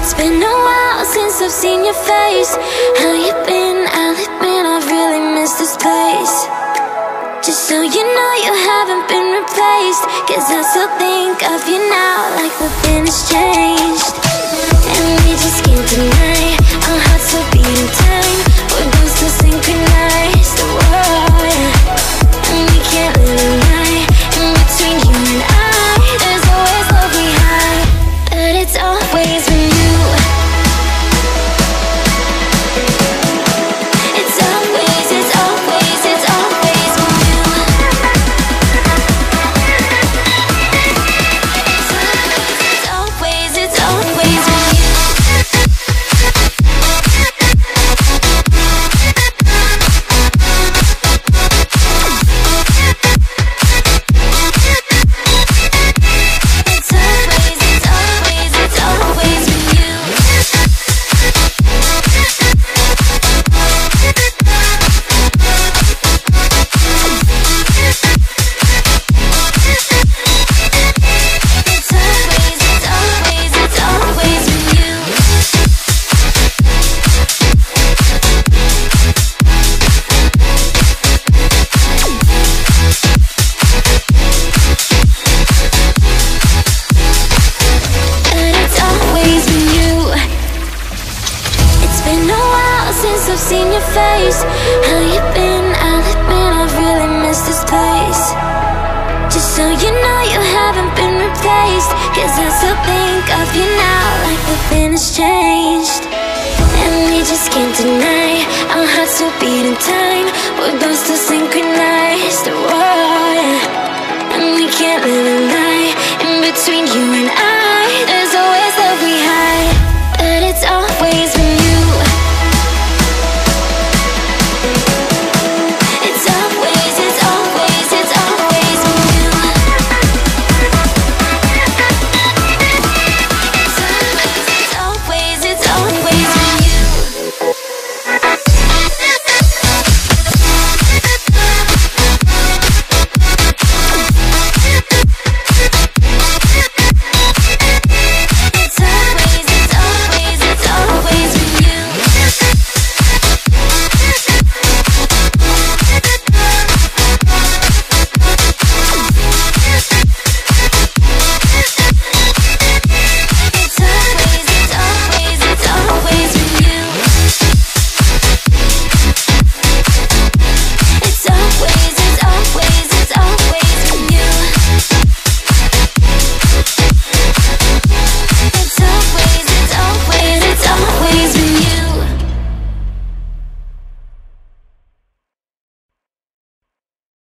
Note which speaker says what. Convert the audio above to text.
Speaker 1: It's been a while since I've seen your face. How you been? I'll admit I've really missed this place. Just so you know you haven't been replaced, 'cause I still think of you now like nothing has changed. And we just can't deny our hearts are beating time. We're both so synchronized, whoa, yeah. And we can't live a lie. In between you and I, there's always love we hide, but it's always been you. I've seen your face. How you been? I'll admit I've really missed this place. Just so you know you haven't been replaced, 'cause I still think of you now like nothing has changed. And we just can't deny our hearts are beating time. We're both still